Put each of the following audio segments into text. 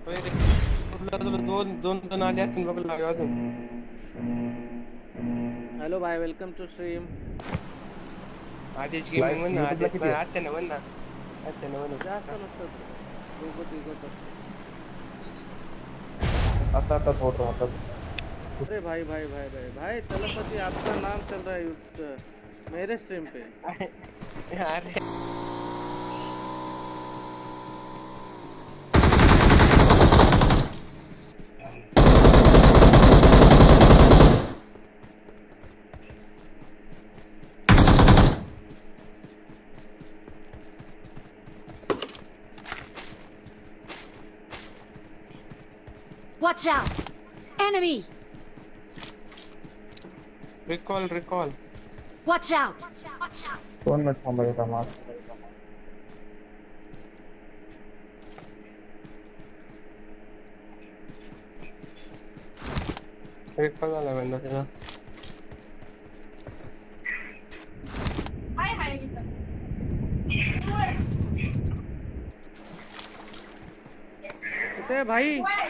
दोन आले असतील बघ लागा अजून. हॅलो भाई, welcome to stream. Adesh gaming म्हण ना, आदेश नाही आत्याने म्हण ना, आत्याने म्हण. जास्त नसतं दोघं तिघंच असतं. आता फोटो आता. अरे भाई भाई भाई भाई भाई तलपति आपका नाम चल रहा है मेरे स्ट्रीम पे. अरे Watch out! Enemy! Recall. Watch out! 2 minute थांबायचा मार. recall झाला बंदा त्याचा. कुठे भाई?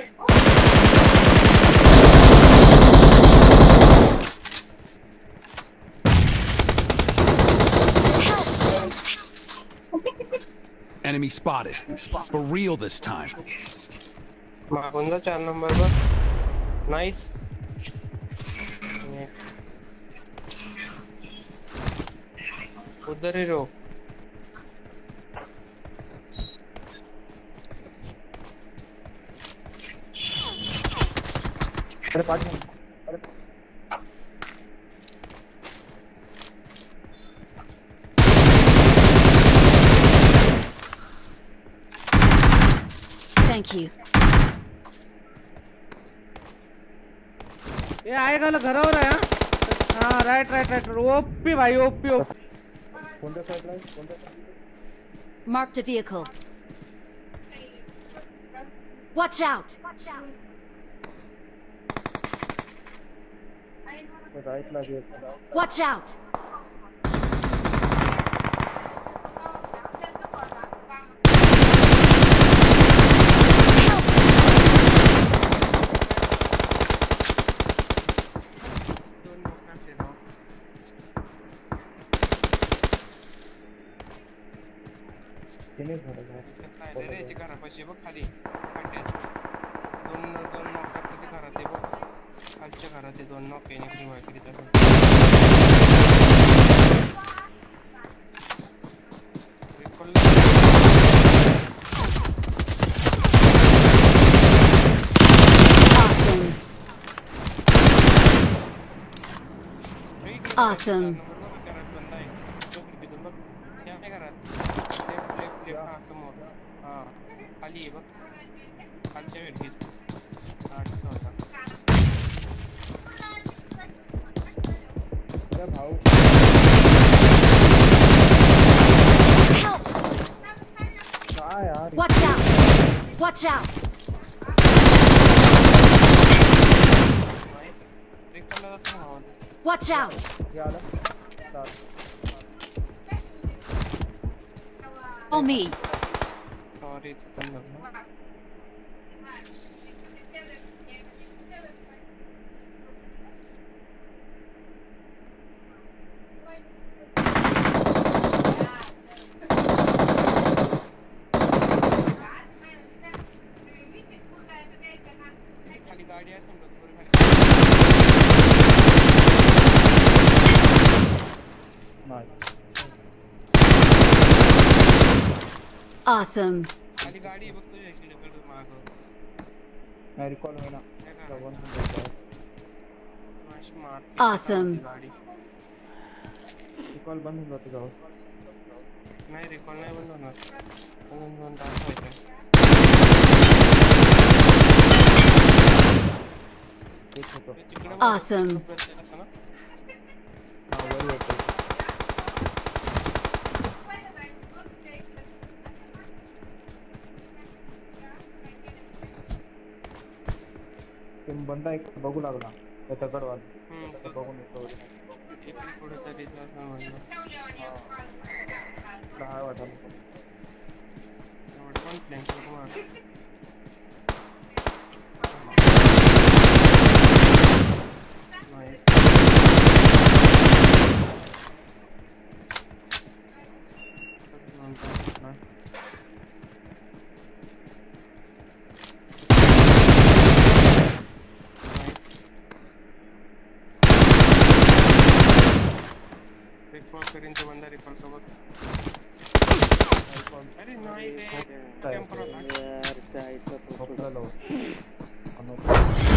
Enemy spotted. For real this time. मागून जा 4 नंबर पर. नाइस. उधर ही रहो. अरे पास में. अरे Thank you. ये आएगा ना घर और है. हाँ राइट ओपी भाई ओपी. कोणत्या साइडला आहे? कोणत्या? Marked a vehicle. Watch out! राइटला आहे. Watch out! तिने झालं. रे ते घरापाशी बघ खाली. दोन नॉक करते ते घरात आहे बघ. खालच्या घरात आहे 2 नॉक केने फ्री व्हाय करीत असेल. Awesome. खाली आहे बघ. खालच्या खिडकीत. अरे भाऊ. काय यार? Watch out! Watch out! Watch out! हे आलं. चाल. On me. सॉरी चुकून झालं. खाली गाडी आहे समजा खाली. नाही. Awesome. खाली गाडी बघ तुझ्या इकडे माग. नाही रिकॉल होईना. Awesome. गाडी रिकॉल बंद होऊन जाते जाऊ. नाही रिकॉल नाही बंद होणार. अजून 2 तास व्हायचे. Awesome. हा वर येतो. तुम बंदा एक बघू लागला त्या दगडवाल. बघून येतो. पुढे तरी जास्त म्हणलं. काय वाटलं? एवढं पण प्लॅन करू मार. करीन तो बंदा रिकॉल सोबत. अरे नाही रे. टेम्पर होता. यार जायचं खोकला लाव.